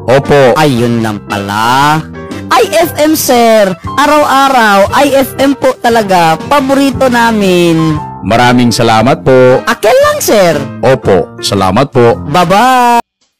Opo. Ayun lang pala. IFM sir, araw-araw IFM po talaga, paborito namin. Maraming salamat po. Akel lang sir. Opo, salamat po. Bye-bye.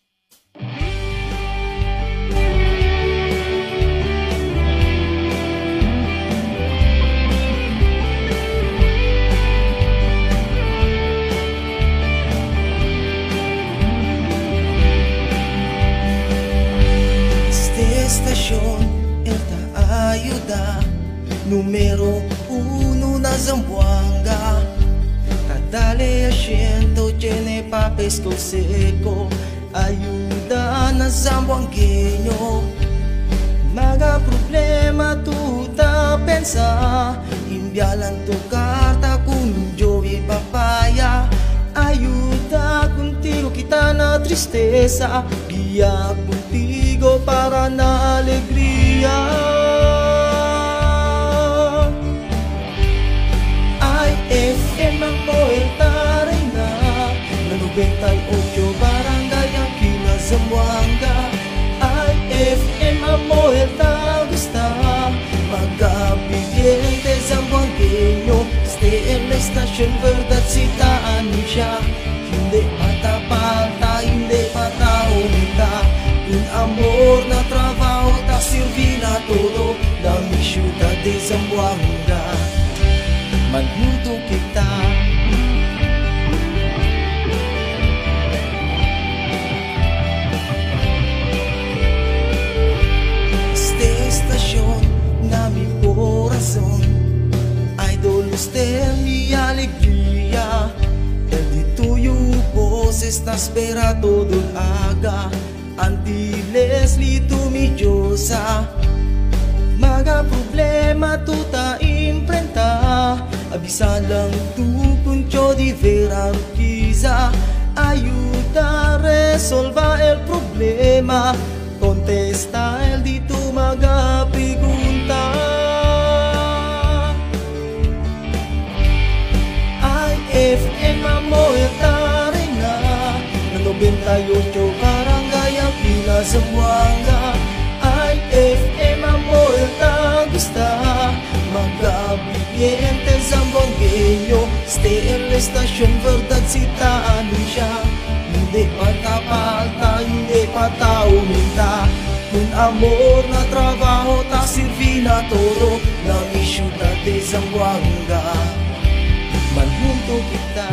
Estación esta ayuda Número 1 na Zamboanga Tadale asiento tiene papes con seco Ayuda na zamboangueño Mga problema tu ta pensa Envialan tu carta con Joey Papaya Ayuda contigo kita na tristeza Guía contigo para na alegría IFM ang poeta reina Na 98 barangay ang kina Zamboanga IFM ang poeta gusta Magkabigente Zamboangueño Stay en la estación verdad citaan siya Hindi patapata, hindi pataunita Un amor na trabaho ta sirvi na todo La mi ciudad de Zamboanga Manhuto kita Esta estación na mi corazón Idol usted mi alegría El de tuyo voz está espera todo el haga Antiles li tu mi diosa Mga problema tu ta imprenta Abisa lang tu con yo di vera riqueza Ayuda a resolver el problema Contesta el di tu mga pregunta IFM Amoeta Reina Na 98 barangay ang pila Zamboanga IFM Amoeta gusta Magkabigente Zamboangueño Stay en la estación verdad citaan siya Hindi patapalta, hindi patauminta Un amor na trabaho ta sirvi na todo Na mi ciudad de Zamboanga Manhunto kita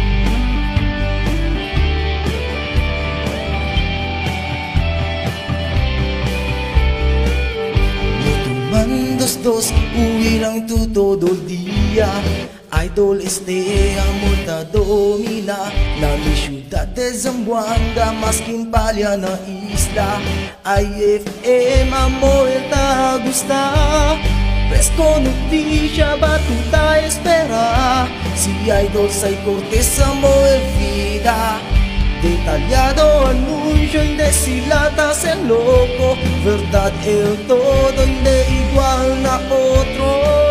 Lutuman dos uwi lang tu todo el día Idol este amor ta domina Na mi ciudad de Zamboanga Maskin palya na isla IFM amor ta gusta Fresco noticia ba tu ta espera Si Idol say cortes amor vida Detallado anuncio y deshilatas el loco Verdad el todo y de igual na otro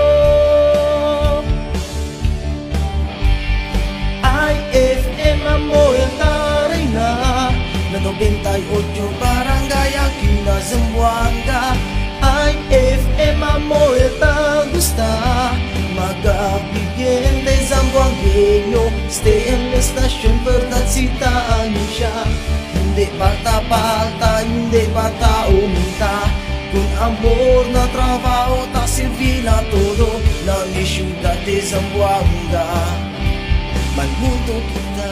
IFM Amoeta Reina Na 98 barangay aquí na Zamboanga IFM Amoeta gusta Magkabigente Zamboangueño Stay en la estación verdad citaan siya Hindi patapalta, hindi patauminta Kung amor na trabaho ta sirvi na todo Na mi ciudad de Zamboanga Manhuto kita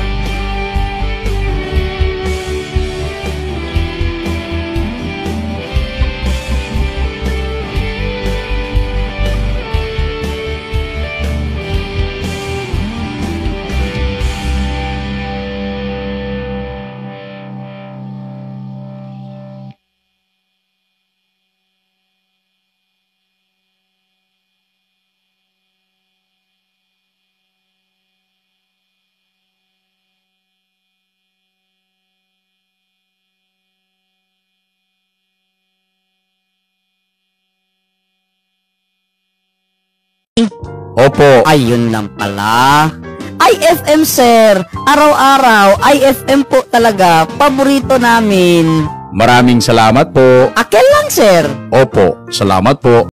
Opo. Ayun lang pala. IFM sir, araw-araw IFM po talaga, paborito namin. Maraming salamat po. Akin lang, sir. Opo, salamat po.